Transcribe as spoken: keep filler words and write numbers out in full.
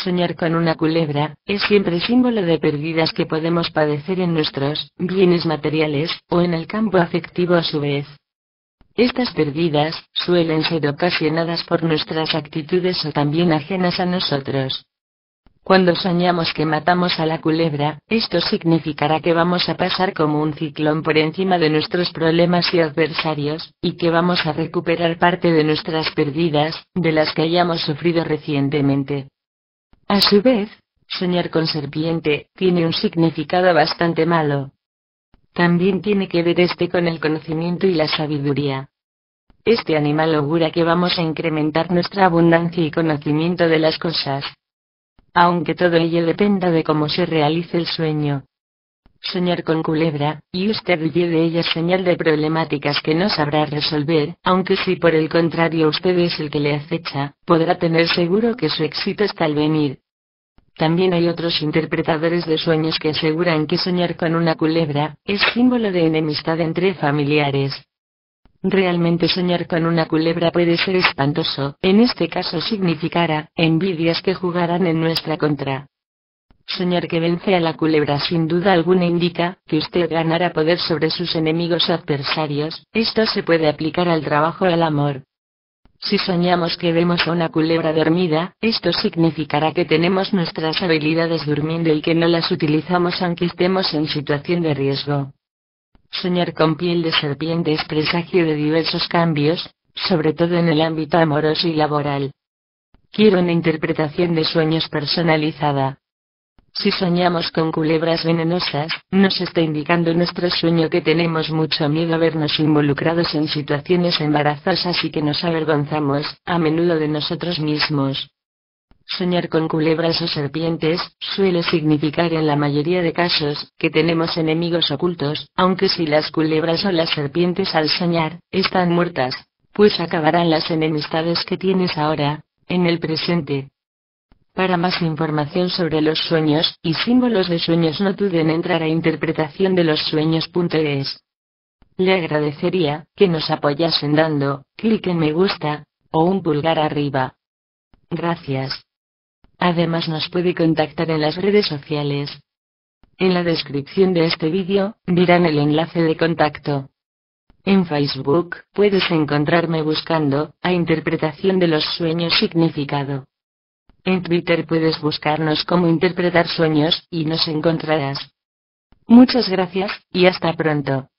Soñar con una culebra es siempre símbolo de pérdidas que podemos padecer en nuestros bienes materiales, o en el campo afectivo a su vez. Estas pérdidas suelen ser ocasionadas por nuestras actitudes o también ajenas a nosotros. Cuando soñamos que matamos a la culebra, esto significará que vamos a pasar como un ciclón por encima de nuestros problemas y adversarios, y que vamos a recuperar parte de nuestras pérdidas, de las que hayamos sufrido recientemente. A su vez, soñar con serpiente tiene un significado bastante malo. También tiene que ver este con el conocimiento y la sabiduría. Este animal augura que vamos a incrementar nuestra abundancia y conocimiento de las cosas. Aunque todo ello dependa de cómo se realice el sueño. Soñar con culebra, y usted huye de ella, es señal de problemáticas que no sabrá resolver, aunque si por el contrario usted es el que le acecha, podrá tener seguro que su éxito está al venir. También hay otros interpretadores de sueños que aseguran que soñar con una culebra es símbolo de enemistad entre familiares. Realmente soñar con una culebra puede ser espantoso, en este caso significará envidias que jugarán en nuestra contra. Soñar que vence a la culebra sin duda alguna indica que usted ganará poder sobre sus enemigos o adversarios. Esto se puede aplicar al trabajo o al amor. Si soñamos que vemos a una culebra dormida, esto significará que tenemos nuestras habilidades durmiendo y que no las utilizamos aunque estemos en situación de riesgo. Soñar con piel de serpiente es presagio de diversos cambios, sobre todo en el ámbito amoroso y laboral. Quiero una interpretación de sueños personalizada. Si soñamos con culebras venenosas, nos está indicando nuestro sueño que tenemos mucho miedo a vernos involucrados en situaciones embarazosas y que nos avergonzamos, a menudo de nosotros mismos. Soñar con culebras o serpientes suele significar en la mayoría de casos que tenemos enemigos ocultos, aunque si las culebras o las serpientes al soñar están muertas, pues acabarán las enemistades que tienes ahora, en el presente. Para más información sobre los sueños y símbolos de sueños no duden en entrar a interpretación de los sueños punto es. Le agradecería que nos apoyasen dando clic en me gusta, o un pulgar arriba. Gracias. Además nos puede contactar en las redes sociales. En la descripción de este vídeo, verán el enlace de contacto. En Facebook, puedes encontrarme buscando a interpretación de los sueños significado. En Twitter puedes buscarnos como interpretar sueños, y nos encontrarás. Muchas gracias, y hasta pronto.